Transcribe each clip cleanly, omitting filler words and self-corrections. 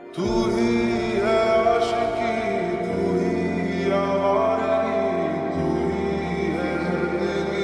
तू ही है आशिकी, तू ही आवारगी, तू ही है जिंदगी,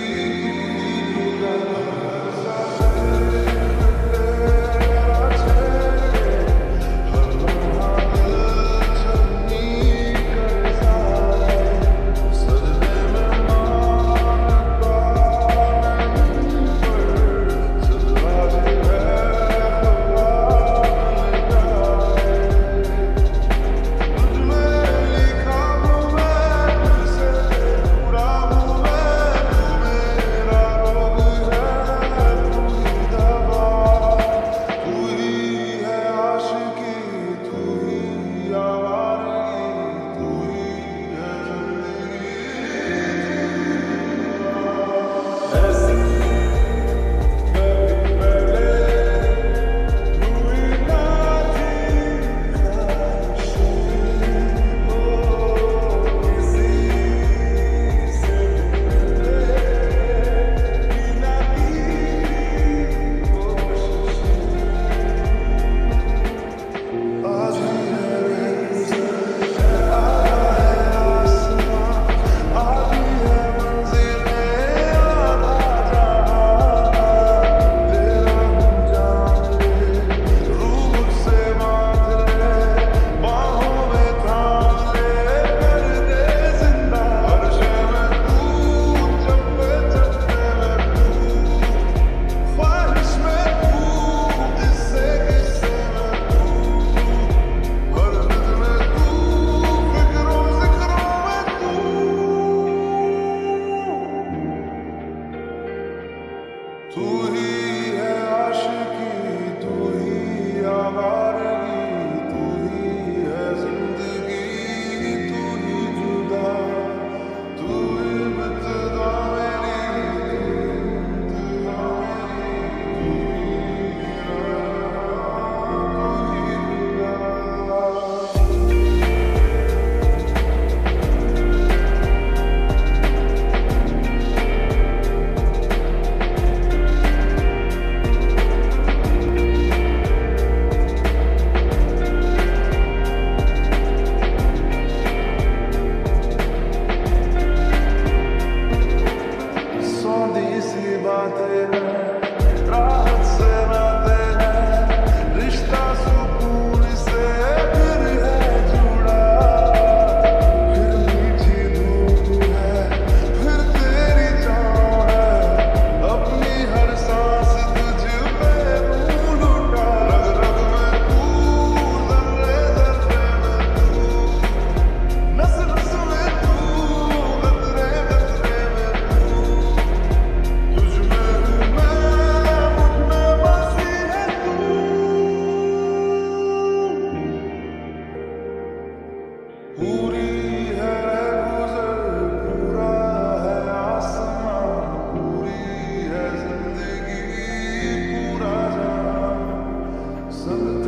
तू ही है आशिकी, तू ही आवारगी, तू ही है जिंदगी, तू ही जुदा, तू ही इब्तिदा मेरी, इंतहा मेरी, बातें हैं, राहत से नाते हैं, रिश्ता सुकून से फिर है जुड़ा, फिर मीठी धूप है, फिर तेरी छाँव है, अपनी हर सांस तुझ पे तू लुटा, रग रग में तू, जर्रे जर्रे में तू, नस नस में तू, कतरे कतरे में तू, पूरी है गुजर, पूरा है आसमां, पूरी है जिंदगी, पूरा जहां सब